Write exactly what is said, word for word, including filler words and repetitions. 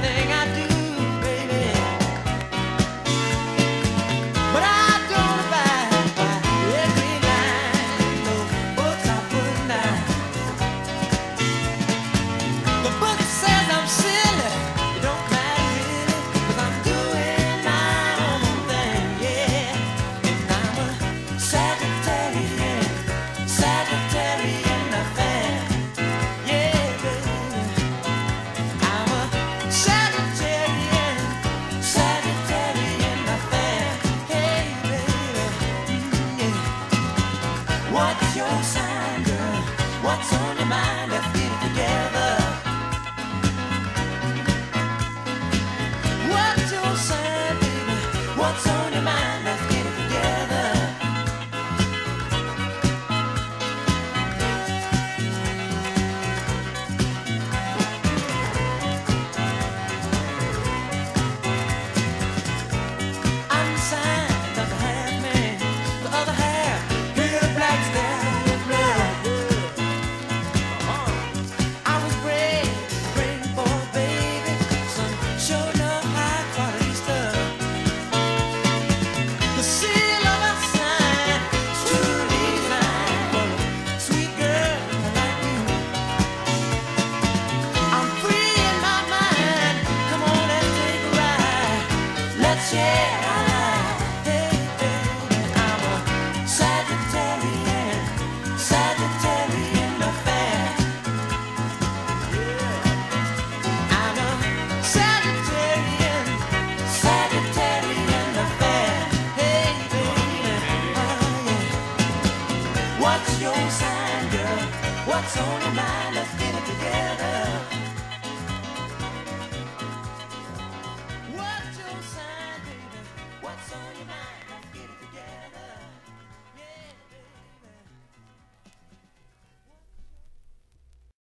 everything I do, baby. But I don't abide by every line those books are putting down. The book says I'm silly. It don't matter really, 'cause I'm doing my own thing, yeah. And I'm a Sagittarian, Sagittarian affair, yeah, baby. I'm a Sagittarian, Sagittarian affair, hey, baby, mm, yeah. What's your sign, girl? What's on your mind? Let's get it together. What's your sign, baby? What's on your mind? Let's get it together. I'm the sign of the half man, the other half, hear the black stallion blood. I was bred, bred for a baby, some sure enough high quality stuff. The seal of a sign is truly designed for a sweet girl like you. I'm free in my mind. Come on, let's take a ride. Let's share our life. Hey, baby, I'm a Sagittarian, Sagittarian affair. I'm a Sagittarian, Sagittarian affair. Hey, baby, oh yeah. What's your sign, girl? What's on your mind? Let's